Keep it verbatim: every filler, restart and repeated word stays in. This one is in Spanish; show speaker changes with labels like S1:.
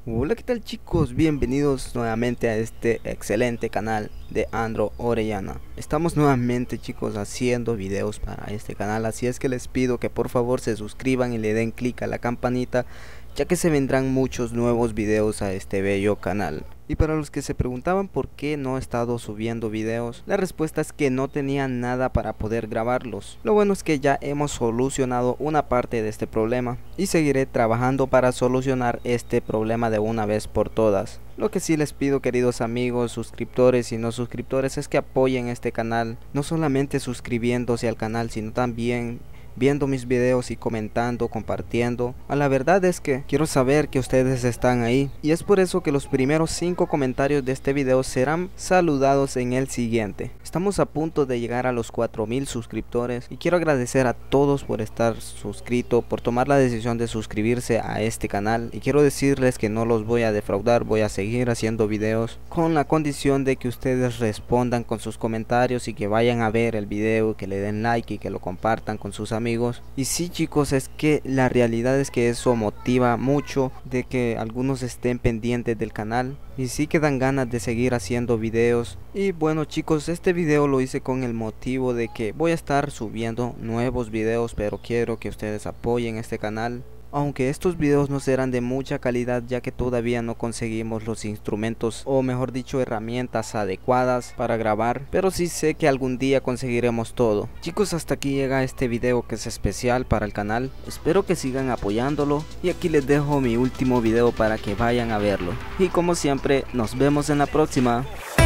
S1: Hola, ¿qué tal chicos? Bienvenidos nuevamente a este excelente canal de Andro Orellana. Estamos nuevamente chicos haciendo videos para este canal, así es que les pido que por favor se suscriban y le den clic a la campanita, ya que se vendrán muchos nuevos videos a este bello canal. Y para los que se preguntaban por qué no he estado subiendo videos, la respuesta es que no tenía nada para poder grabarlos. Lo bueno es que ya hemos solucionado una parte de este problema y seguiré trabajando para solucionar este problema de una vez por todas. Lo que sí les pido, queridos amigos, suscriptores y no suscriptores, es que apoyen este canal, no solamente suscribiéndose al canal, sino también viendo mis videos y comentando, compartiendo. A la verdad es que quiero saber que ustedes están ahí, y es por eso que los primeros cinco comentarios de este video serán saludados en el siguiente. Estamos a punto de llegar a los cuatro mil suscriptores y quiero agradecer a todos por estar suscrito, por tomar la decisión de suscribirse a este canal, y quiero decirles que no los voy a defraudar. Voy a seguir haciendo videos con la condición de que ustedes respondan con sus comentarios y que vayan a ver el video, que le den like y que lo compartan con sus amigos. Y sí chicos, es que la realidad es que eso motiva mucho de que algunos estén pendientes del canal, y sí que dan ganas de seguir haciendo videos. Y bueno chicos, este video lo hice con el motivo de que voy a estar subiendo nuevos videos, pero quiero que ustedes apoyen este canal. Aunque estos videos no serán de mucha calidad, ya que todavía no conseguimos los instrumentos, o mejor dicho herramientas adecuadas para grabar, pero sí sé que algún día conseguiremos todo. Chicos, hasta aquí llega este video que es especial para el canal. Espero que sigan apoyándolo, y aquí les dejo mi último video para que vayan a verlo. Y como siempre, nos vemos en la próxima.